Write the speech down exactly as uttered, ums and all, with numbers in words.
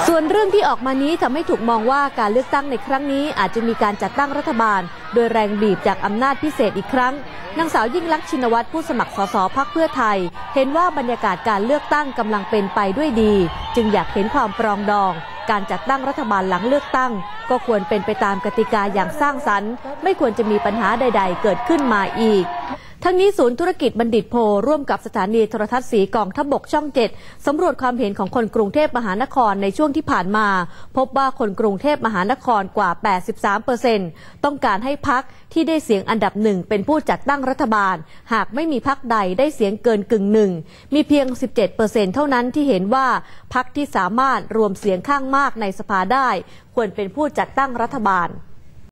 ส่วนเรื่องที่ออกมานี้ทำให้ถูกมองว่าการเลือกตั้งในครั้งนี้อาจจะมีการจัดตั้งรัฐบาลโดยแรงบีบจากอำนาจพิเศษอีกครั้งนางสาวยิ่งลักษณ์ชินวัตรผู้สมัครสสพรรคเพื่อไทยเห็นว่าบรรยากาศการเลือกตั้งกำลังเป็นไปด้วยดีจึงอยากเห็นความปรองดองการจัดตั้งรัฐบาลหลังเลือกตั้งก็ควรเป็นไปตามกติกาอย่างสร้างสรรค์ไม่ควรจะมีปัญหาใดๆเกิดขึ้นมาอีกทั้งนี้ศูนย์ธุรกิจบัณฑิตโพลร่วมกับสถานีโทรทัศน์สีกองทัพบกช่องเจ็ดสำรวจความเห็นของคนกรุงเทพมหานครในช่วงที่ผ่านมาพบว่าคนกรุงเทพมหานครกว่า แปดสิบสามเปอร์เซ็นต์ ต้องการให้พรรคที่ได้เสียงอันดับหนึ่งเป็นผู้จัดตั้งรัฐบาลหากไม่มีพรรคใดได้เสียงเกินกึ่งหนึ่งมีเพียง สิบเจ็ดเปอร์เซ็นต์ เท่านั้นที่เห็นว่าพรรคที่สามารถรวมเสียงข้างมากในสภาได้ควรเป็นผู้จัดตั้งรัฐบาล